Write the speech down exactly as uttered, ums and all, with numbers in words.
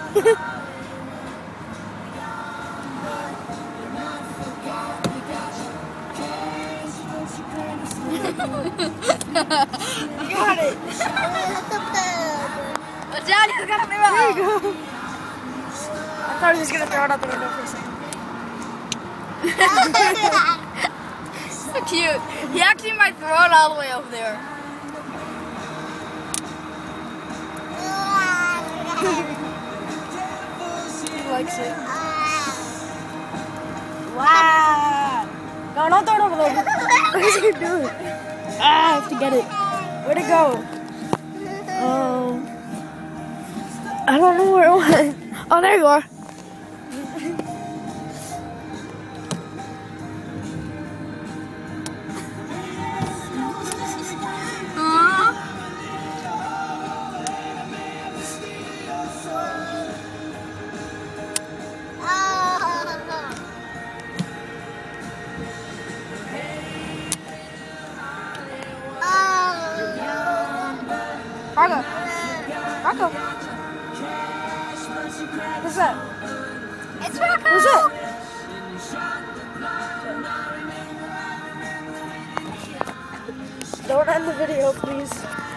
Got it. Daddy's got a limo. There you go. I thought he was gonna throw it out the window for a second. So cute. He actually might throw it all the way over there. He likes it. Wow. No, don't throw it over there. What is he doing? Ah, I have to get it. Where'd it go? Um, I don't know where it went. Oh, there you are. Rocco. Rocco. What's that? It's Rocco. What's that? Don't end the video, please.